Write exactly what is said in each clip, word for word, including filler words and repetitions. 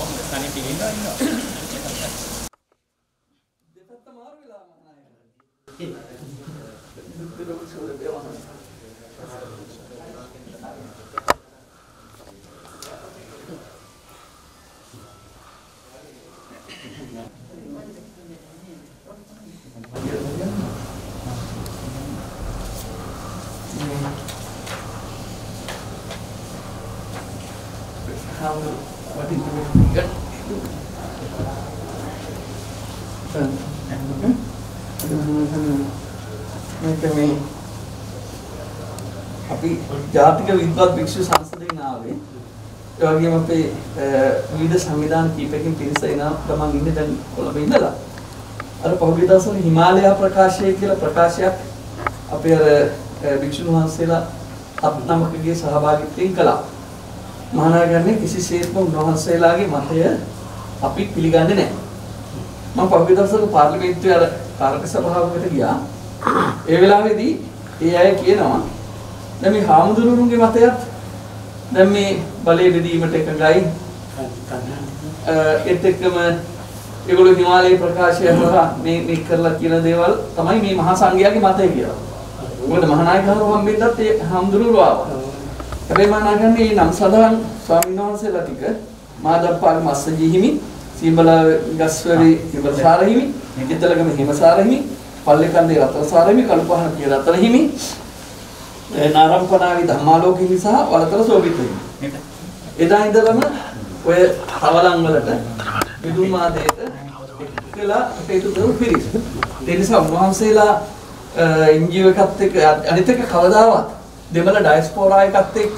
කොහොමද තනි පිළිඳා ඉන්නවා. දෙපැත්ත මාරු වෙලා මහානායක. ඒ දුක් සෝද බේවහන. How what is good? මේ අපි ජාතික විද්වත් භික්ෂු සංසදයෙන් ආවේ. ඒ වගේම අපේ විවිධ සංවිධාන කීපකින් පිරිස එනවා තමන් ඉන්නේ දැන් කොළඹ ඉඳලා. අර පහුගිය දවස්වල හිමාලය ප්‍රකාශය කියලා ප්‍රකාශයක් අපේ අර භික්ෂුන් වහන්සේලා අත් නමකගේ සහභාගීත්වයෙන් කළා. මහානායකයන්ගේ කිසිසේත්ම උන්වහන්සේලාගේ මතය අපි පිළිගන්නේ නැහැ. මම පහුගිය දවස්වල පාර්ලිමේන්තුවේ අර කාර්ක සභාවකට ගියා. ඒ වෙලාවේදී ඒ අය කියනවා දැන් මේ හාමුදුරුවන්ගේ මතයත් දැන් මේ බලය බෙදීමට එකගයි. ඒත් එක්කම ඒගොල්ලෝ හිමාලයේ ප්‍රකාශය කරලා මේ මේ කරලා කියන දේවල් තමයි මේ මහා සංඝයාගේ මතය කියලා. මොකද මහානායකවරු හම්බෙන්නත් ඒ හාමුදුරුවෝ ආවා. හැබැයි මම නගන්නේ මේ නම් සදාන් ස්වාමීන් වහන්සේලා ටික මාදප්පාල මස්සජී හිමි, සීඹල ගස්වැරි හිමසාර හිමි, නිතිතලගම හිමසාර හිමි, පල්ලේකන්දේ රතනසාර හිමි, කළුපහන පිය රතන හිමි, නාරම්පනාවි ධම්මාලෝක හිමි සහ වලතල සෝභිත හිමි. එදා ඉඳලම ඔය තවලන් වලට විදුමාදේට එක්කලා හේතු දරු පිරිස. ඒ නිසා උන්වහන්සේලා එන්ජිಒ එකත් එක්ක අනිත් එක කවදාවත් දෙමළ ඩයස්පෝරා එකත් එක්ක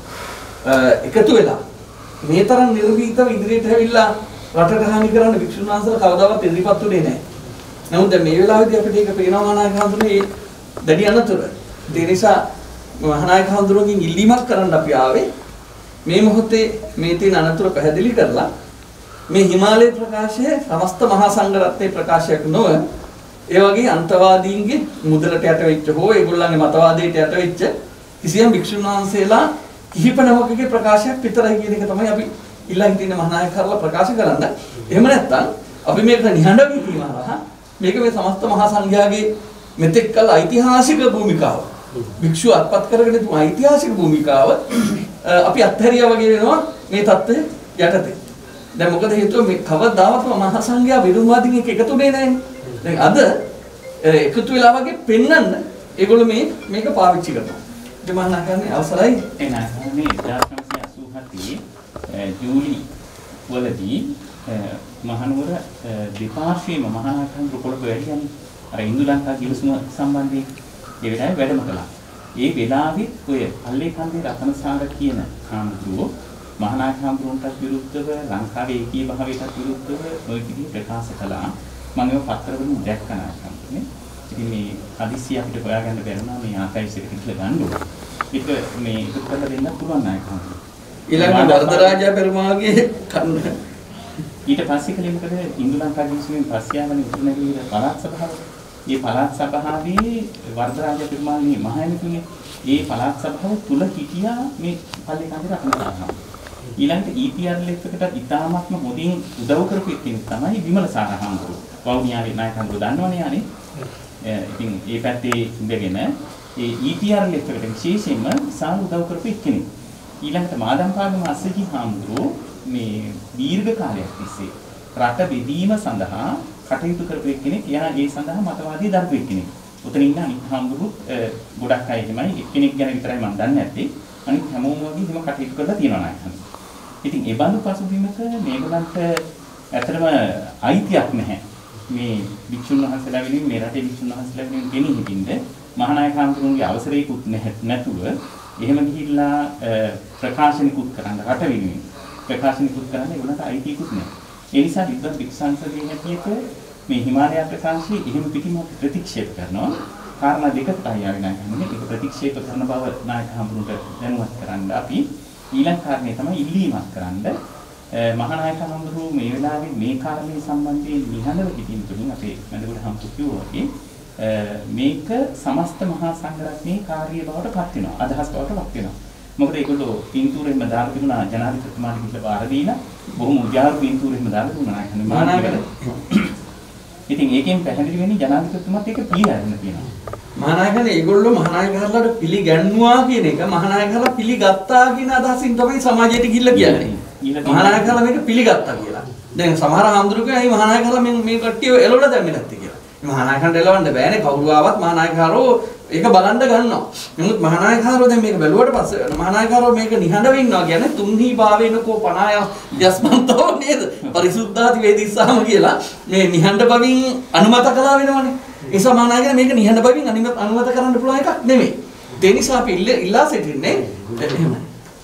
එකතු වෙලා මේ තරම් නිර්භීතව ඉදිරියට හැවිලා රටට හානි කරන්න භික්ෂුන් වහන්සේලා කවදාවත් ඉදිරිපත් උනේ නැහැ. නමුත් දැන් මේ වෙලාවේදී අපිට ඒක පේනවා මහානායක හඳුනේ දැඩි අනතුර. ඒ නිසා මහානායක හඳුනකින් ඉල්ලීමක් කරන්න අපි ආවේ. මේ මොහොතේ මේ තියෙන අනතුර පැහැදිලි කරලා මේ හිමාලය ප්‍රකාශය සමස්ත මහා සංඝ රත්නයේ ප්‍රකාශයක් නොව ඒ වගේ අන්තවාදීන්ගේ මුදලට යට වෙච්ච හෝ ඒගොල්ලන්ගේ මතවාදයට යට වෙච්ච කිසියම් භික්ෂුන් වහන්සේලා කිහිප නමකගේ ප්‍රකාශයක් විතරයි කියන එක තමයි අපි ඉල්ලා හිටින්නේ මහානායක කරලා ප්‍රකාශ කරන්න. එහෙම නැත්නම් අපි මේක නිහඬව වීම හරහා මේක මේ සමස්ත මහා සංඝයාගේ මෙතෙක් කල ඓතිහාසික භූමිකාව භික්ෂුව අත්පත් කරගෙන තිබුණු ඓතිහාසික භූමිකාව අපි අත්හැරියා වගේ වෙනවා මේ தත්ත්වය යටතේ. දැන් මොකද හේතුව මේ කවදාවත් මහා සංඝයා විරුද්ධවාදීන් එක්ක එකතු වෙන්නේ නැහැ. දැන් අද එකතු වෙලා වගේ පෙන්වන්න ඒගොල්ලෝ මේ මේක පාවිච්චි කරනවා. ඒ මම නැගන්නේ අවසරයි එනහනේ එක්දාස් නවසිය අසූ හතේ ජූලි වලදී මහනුවර දෙපාර්ශ්වයේම මහානායකයන් කොළඹ වැඩියන්නේ අර ඉන්දු ලංකා කිවිසුම සම්බන්ධයෙන් ඒ වෙලාවේ වැඩම කළා. ඒ වෙලාවෙත් ඔය පල්ලේකන්දේ රතනසාර කියන හාමුදුරුවෝ මහානායක හාමුදුරුවන්ට විරුද්ධව ලංකාවේ ඒකීය භාවයටත් විරුද්ධව ඔය විදිහට ප්‍රකාශ කළා. මම ඒක පත්තරවලින් දැක්කා නායකයන්තුනේ. ඉතින් මේ හදිස්සිය අපිට හොයාගන්න බැරුණා මේ ආකයිස් එක කියලා ගන්න ඕනේ. ඒක මේ ඉක්ක කරලා දෙන්න පුළුවන් නායකයන්තුනේ. ඊළඟ වරදරාජා පෙරමාගේ කන්න ඊට පස්සේ කලේ මොකද ඉන්දු ලංකා කිවිසුමෙන් පස්සේ ආවනේ උතුරුනගරයේ පළාත් සභාව. මේ පළාත් සභාවේ වරදරාජා පෙරමාගේ මහායනතුනේ මේ පළාත් සභාව තුල හිටියා මේ පල්ලේකන්දේ රතනසාර. ඊළඟට ඊ පී ආර් එකට ඉතාමත්ම හොඳින් උදව් කරපු කෙනෙක් තමයි විමල සාරහාමුදුරුවෝ. වවුනියාවේ නායකයන්ව දන්නවනේ යන්නේ. ඉතින් ඒ පැත්තේ ඉඳගෙන ඒ ඊ පී ආර් එකට විශේෂයෙන්ම සාම උදව් කරපු කෙනෙක්. ඊළඟට මාදම්පාගම අස්සජී හාමුදුරුවෝ මේ දීර්ඝ කාලයක් තිස්සේ රට බෙදීම සඳහා කටයුතු කරපු කෙනෙක්. එයා ඒ සඳහා මතවාදී දරපු කෙනෙක්. උතන ඉන්න අනිත් හාමුදුරුවෝ ගොඩක් අය එහෙමයි. එක්කෙනෙක් ගැන විතරයි මම දන්නේ නැත්තේ. අනිත් හැමෝම වගේ එහෙම කටයුතු කරලා තියෙනවා නායකයන්. ඉතින් ඒ බඳු පසුබිමක මේගොල්ලන්ට ඇත්තටම අයිතියක් නැහැ. මේ භික්ෂුන් වහන්සේලා වෙනුවෙන් මේ රටේ භික්ෂුන් වහන්සේලා වෙනුවෙන් ගෙනි හිටින්න මහානායක හාමුදුරුවන්ගේ අවසරයකුත් නැතුව එහෙම ගිහිල්ලා ප්‍රකාශනිකුත් කරන්න රට වෙනුවෙන් ප්‍රකාශනිකුත් කරන්න ඒගොල්ලන්ට අයිතියකුත් නැහැ. ඒ නිසා විද්වත් භික්ෂු සංසදයේ හැටියට මේ හිමාලය ප්‍රකාශය එහෙම පිටිම ප්‍රතික්ෂේප කරනවා. කාරණා දෙකකට ආයෙ නායකයන්ගේ ඒක ප්‍රතික්ෂේප කරන බව නායක හාමුදුරුවන්ට දැනුවත් කරන්න අපි ඊළඟ කාරණේ තමයි ඉල්ලීමක් කරන්න මහානායක හඳුරු මේ වෙලාවේ මේ කාරණේ සම්බන්ධයෙන් නිහඬව සිටින තුලින් අපේ මැදගොඩ හම්තු කිව්වාගේ මේක සමස්ත මහා සංඝරත්නයේ කාර්ය බවට පත් වෙනවා අදහස් බවට පත් වෙනවා මොකද ඒගොල්ලෝ පින්තූරෙම දාලා තිබුණා ජනාධිපතිතුමාට කියලා බාර දීලා බොහොම උජාරු පින්තූරෙම දාලා දුන්නා නායකනේ මහානායකල. ඉතින් ඒකෙන් පැහැදිලි වෙන්නේ ජනාධිපතිතුමාත් ඒක පිළිගන්න තියෙනවා. මහානායකනේ ඒගොල්ලෝ මහානායකහරලාට පිළිගන්නවා කියන එක මහානායකහරලා පිළිගත්තා කියන අදහසින් තමයි සමාජයට ගිහිල්ලා කියන්නේ. මහානායකහරලා මේක පිළිගත්තා කියලා. දැන් සමහර ආම්දුරුකෝ අයි මහානායකහරලා මේ මේ කට්ටිය එළවලා දැම්මේ නැත්තේ කියලා. මහානායකයන්ට එලවන්න බෑනේ කවුරු ආවත් මහානායකහරෝ ඒක බලන්න ගන්නවා. නමුත් මහානායකහරෝ දැන් මේක බැලුවට පස්සේ මහානායකහරෝ මේක නිහඬව ඉන්නවා කියන්නේ තුන්හි භාවේනකෝ පනාය යස්මන්තෝ නේද? පරිසුද්ධාති වේදිස්සාම කියලා මේ නිහඬ බවින් අනුමත කළා වෙනවනේ. ඒ නිසා මහානායකයන් මේක නිහඬ බවින් අනුමත කරන්න පුළුවන් එකක් නෙමෙයි. ඒ නිසා අපි ඉල්ලා සිටින්නේ එහෙමයි.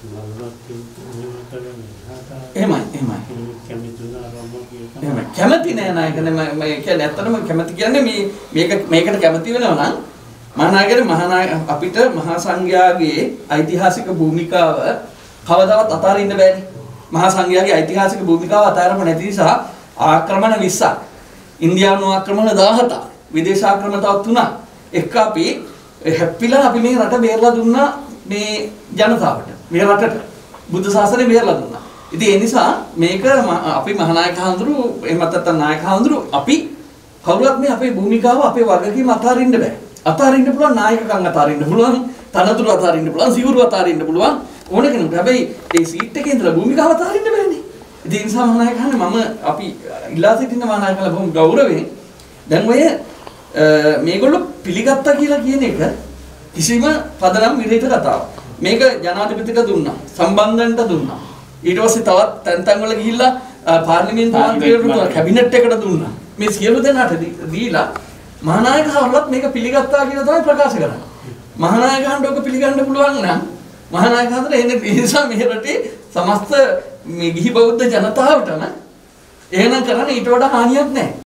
එහෙමයි එහෙමයි. එහෙමයි. කැමති නෑ නායකනේ මම කියන්නේ ඇත්තටම කැමති කියන්නේ මේ මේක මේකට කැමති වෙනවා නම් මහානායකගේ මහානායක අපිට මහා සංඝයාගේ ඓතිහාසික භූමිකාව කවදාවත් අතාරින්න බෑනේ. මහා සංඝයාගේ ඓතිහාසික භූමිකාව අතාරම නැති නිසා ආක්‍රමණ විස්සක්, ඉන්දියානු ආක්‍රමණ දහහතක්, විදේශ ආක්‍රමණ තව තුනක් එක්ක අපි හැප්පිලා අපි මේ රට බේරලා දුන්නා මේ ජනතාවට. මේ රටට බුද්ධ ශාසනය බේරලා දුන්නා. ඉතින් ඒ නිසා මේක අපි මහානායක හඳුරු එහෙම නැත්නම් නායක හඳුරු අපි කවුරුත් මේ අපේ භූමිකාව අපේ වගකීම අතාරින්න බෑ. අතාරින්න පුළුවන් නායකකම් අතාරින්න පුළුවන්, තනතුරු අතාරින්න පුළුවන්, සිවුරු අතාරින්න පුළුවන් ඕන කෙනෙකුට. හැබැයි මේ සීට් එකේ ඉඳලා භූමිකාව අතාරින්න බෑනේ. ඉතින් ඒ නිසා මහානායක හඳුරු මම අපි ඉල්ලා සිටින මහානායකලා බොහොම ගෞරවයෙන් දැන් ඔය මේගොල්ලෝ පිළිගත්තා කියලා කියන එක කිසිම පදනම් විරහිත කතාවක්. මේක ජනාධිපතිට දුන්නා, සම්බන්ධන්ට දුන්නා. ඊට පස්සේ තවත් තැන් තැන් වල ගිහිල්ලා පාර්ලිමේන්තු මන්ත්‍රීවරුන්ට කැබිනට් එකට දුන්නා. මේ සියලු දෙනාට දීලා මහානායකහරලත් මේක පිළිගත්තා කියලා තමයි ප්‍රකාශ කරන්නේ. මහානායකහන්ට ඔක පිළිගන්න පුළුවන් නම් මහානායකහතර එන්නේ ඒ නිසා මේ රටේ සමස්ත මේ ගිහි බෞද්ධ ජනතාවටම එහෙනම් කරන්නේ ඊට වඩා හානියක් නැහැ.